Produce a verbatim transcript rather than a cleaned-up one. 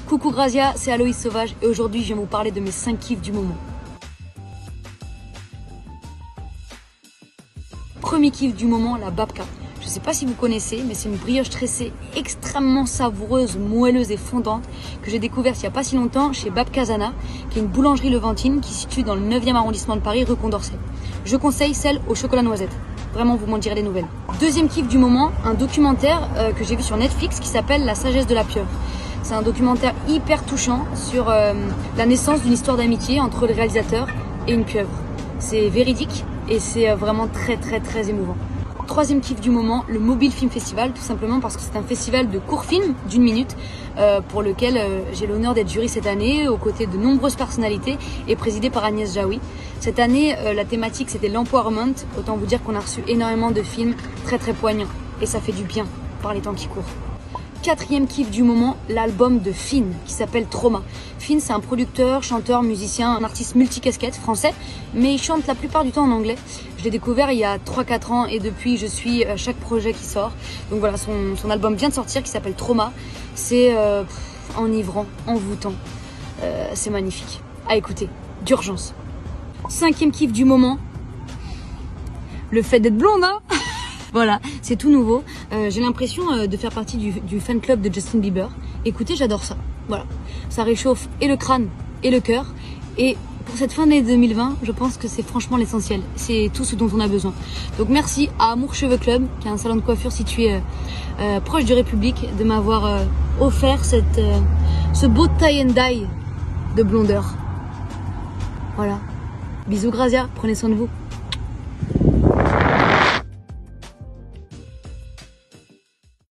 Coucou Grazia, c'est Aloïs Sauvage et aujourd'hui je viens vous parler de mes cinq kiffs du moment. Premier kiff du moment, la babka. Je sais pas si vous connaissez, mais c'est une brioche tressée extrêmement savoureuse, moelleuse et fondante que j'ai découverte il n'y a pas si longtemps chez Babkazana, qui est une boulangerie levantine qui se situe dans le neuvième arrondissement de Paris, rue Condorcet. Je conseille celle au chocolat noisette. Vraiment, vous m'en direz des nouvelles. Deuxième kiff du moment, un documentaire euh, que j'ai vu sur Netflix qui s'appelle La sagesse de la pieuvre. C'est un documentaire hyper touchant sur euh, la naissance d'une histoire d'amitié entre le réalisateur et une pieuvre. C'est véridique et c'est euh, vraiment très très très émouvant. Troisième kiff du moment, le Mobile Film Festival, tout simplement parce que c'est un festival de courts films d'une minute euh, pour lequel euh, j'ai l'honneur d'être jury cette année aux côtés de nombreuses personnalités et présidé par Agnès Jaoui. Cette année, euh, la thématique c'était l'empowerment. Autant vous dire qu'on a reçu énormément de films très très poignants et ça fait du bien par les temps qui courent. Quatrième kiff du moment, l'album de Finn qui s'appelle Trauma. Finn, c'est un producteur, chanteur, musicien, un artiste multicasquette français, mais il chante la plupart du temps en anglais. Je l'ai découvert il y a trois quatre ans et depuis je suis à chaque projet qui sort. Donc voilà, son, son album vient de sortir qui s'appelle Trauma. C'est euh, enivrant, envoûtant, euh, c'est magnifique. À écouter, d'urgence. Cinquième kiff du moment, le fait d'être blonde, hein. Voilà, c'est tout nouveau. Euh, j'ai l'impression euh, de faire partie du, du fan club de Justin Bieber. Écoutez, j'adore ça. Voilà, ça réchauffe et le crâne et le cœur. Et pour cette fin d'année deux mille vingt, je pense que c'est franchement l'essentiel. C'est tout ce dont on a besoin. Donc merci à Amour Cheveux Club, qui est un salon de coiffure situé euh, euh, proche du République, de m'avoir euh, offert cette, euh, ce beau tie and dye de blondeur. Voilà. Bisous Grazia, prenez soin de vous.